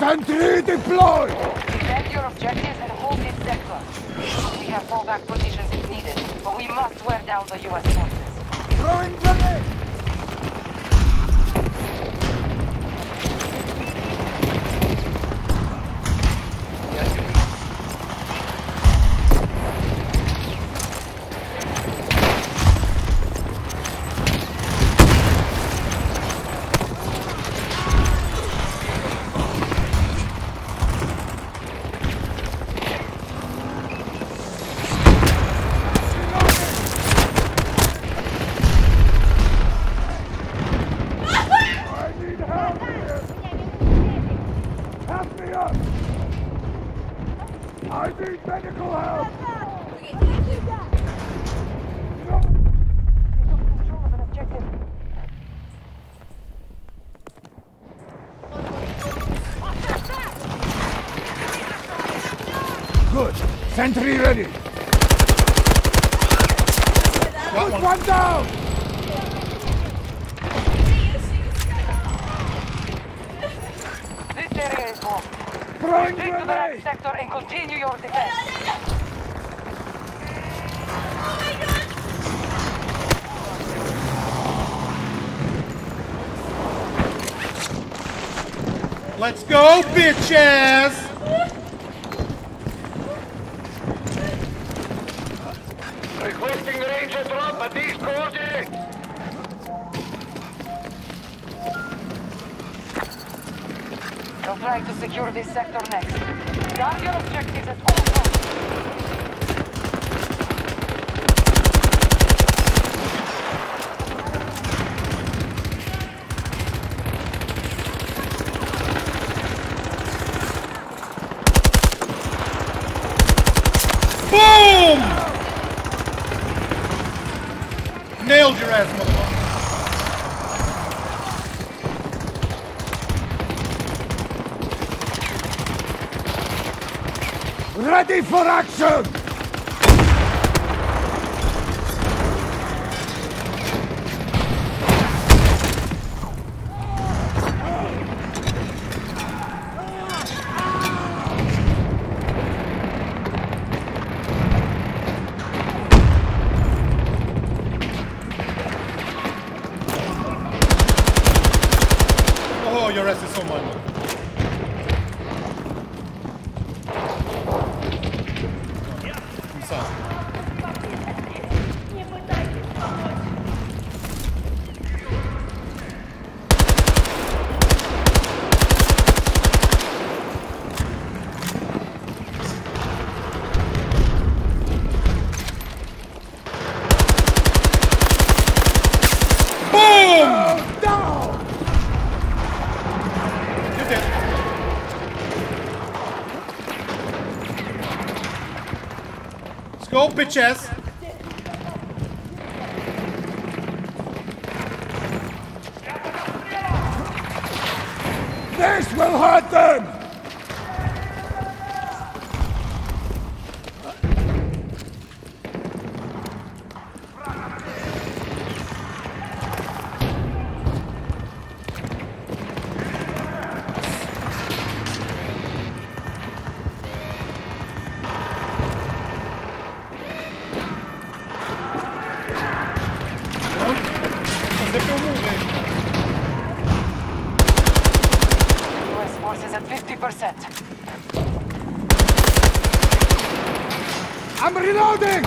Sentry deployed! Defend your objectives and hold this sector. We have fallback positions if needed, but we must wear down the U.S. forces. Throwing grenade! I need medical help! Control of an objective. Good. Sentry ready. Got one down! This area is blocked. Throwing Take to the right grenade! sector and continue your defense. Let's go, bitches! Requesting ranger drop at these coordinates. They'll try to secure this sector next. Guard your objectives at all times. Boom! Nailed your ass, motherfucker. Ready for action! Oh, your ass is so much. Go, bitches! This will hurt them! U.S. forces at 50%. I'm reloading!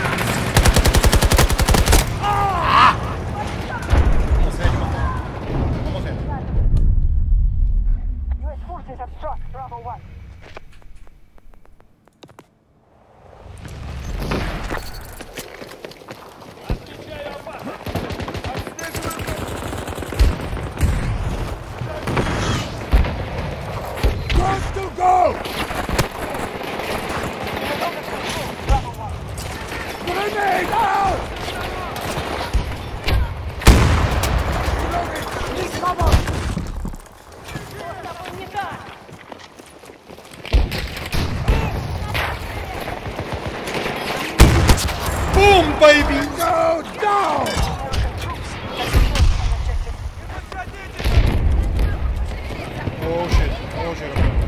U.S. forces have struck Bravo 1. Go! Grenade out! Please cover! Boom, baby! Go down! Oh shit, oh shit.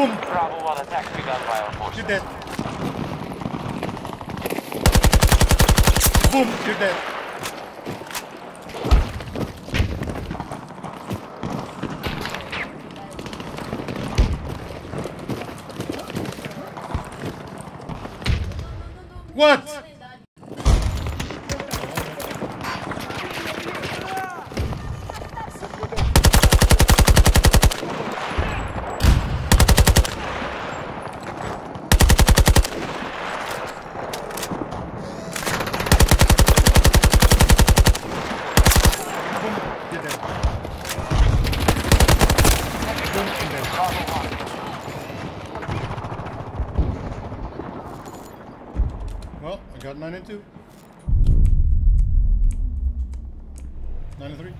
Boom. Bravo 1 attack begun by our forces. You're dead. Boom. You're dead. What? Well, I got 9 and 2. 9 and 3.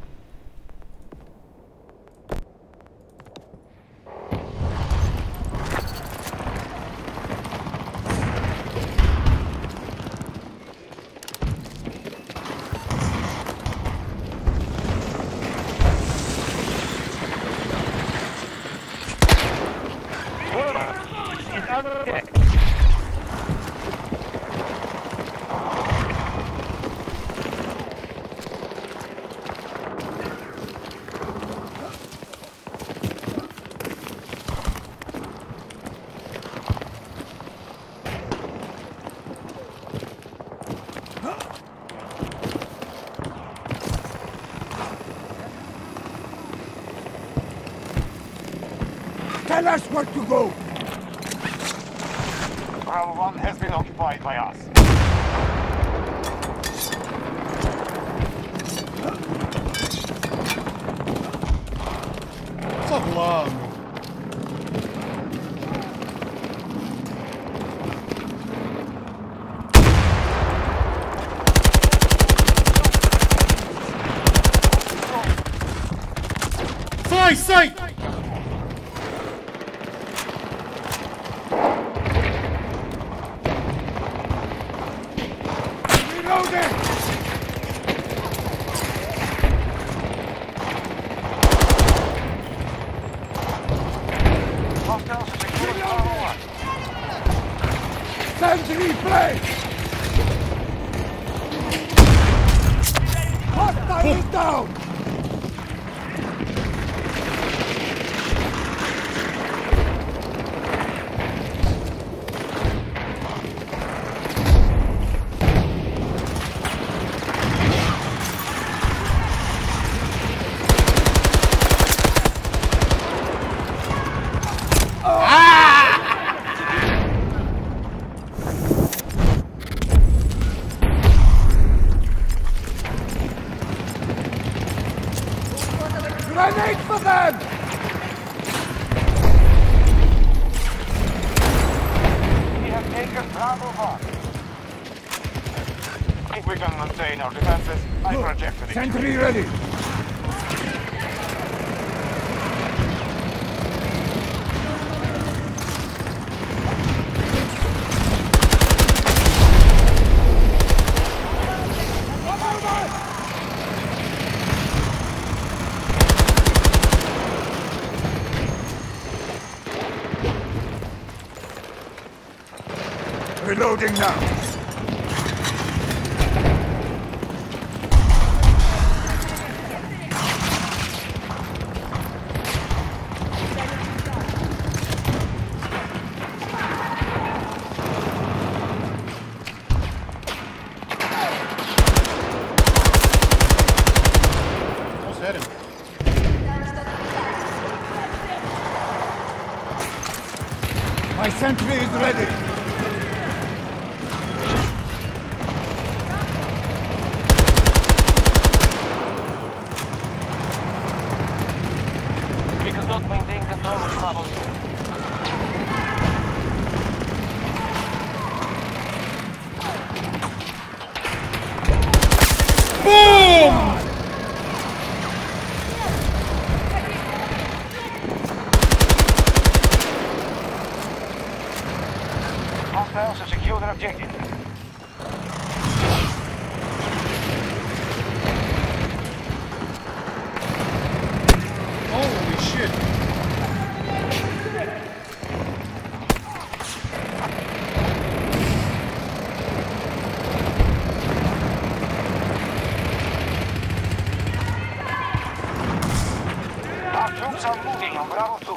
Tell us where to go! Bravo 1 has been occupied by us. What's up, long? Sight! Reloading! Hostiles have secured Bravo 1. Sentry play! Hostile is down! Grenade for them! We have taken Bravo 1. If we can maintain our defenses, I project it. Sentry ready! Reloading now! Almost had him. My sentry is ready! We cannot maintain control of Bravo 2. Boom! Hostiles have secured an objective. Holy shit. troops are moving on Bravo 2.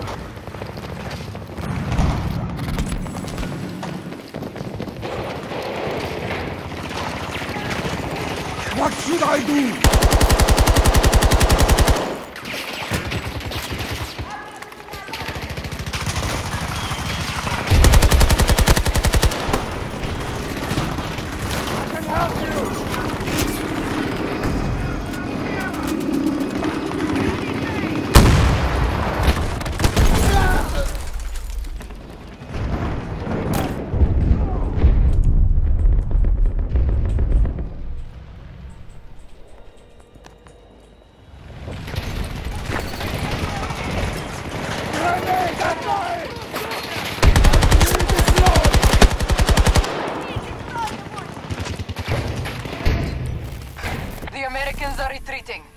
What should I do? I can help you! The Americans are retreating.